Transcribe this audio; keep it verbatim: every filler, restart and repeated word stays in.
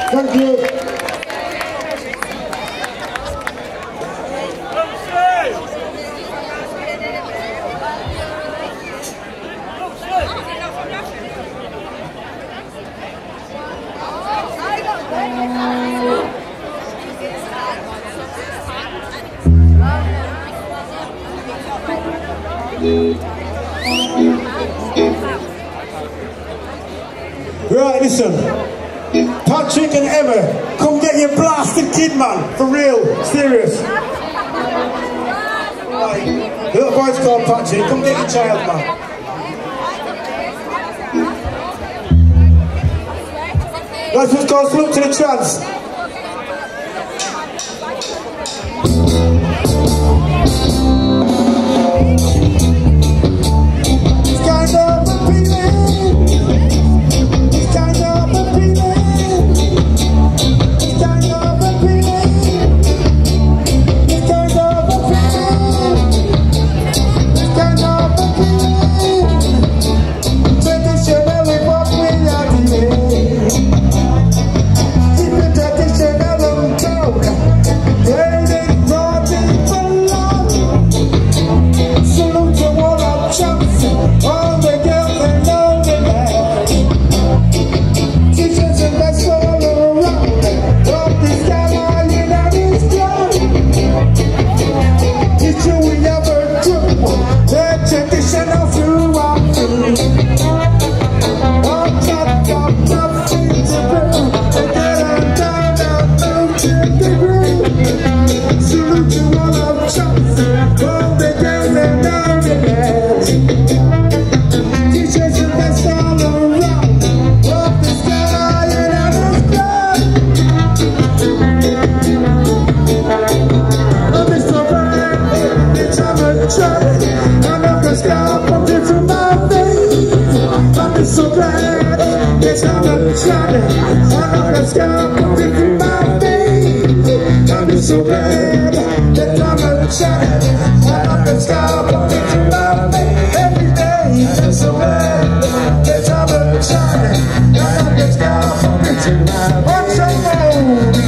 Thank you. Right, listen. Patrick and Emma, come get your blasted kid, man. For real, serious. Right. The little boy's called Patrick, come get your child, man. Let's just go salute to the trance. It's kind of a feeling. It's kind of a feeling. It's kind of a feeling. It's kind of a feeling. It's kind of a feeling. Traditionally what we are doing. Keep it traditional and talk. Waiting for people long. Salute to all our chumps, all the girls and all the lads. Teachers and that's all around. Love this guy, you know this club. It's you we ever do. The traditional throughout the all chopped up, nothing to do. They get on down, down, move to the groove. Salute to all our chumps, all the girls and all the lads. Teachers and that's all around. Love this guy, you know this club. Love is so bad, it's on the track. I know the sky pumped into my face. Love is so bad, it's on the track. I know the sky pumped into my face. Love is so bad, it's on the track. I know the sky pumped into my face. Every day, it's so bad, it's on the track. I know the sky pumped into my face. What's your name?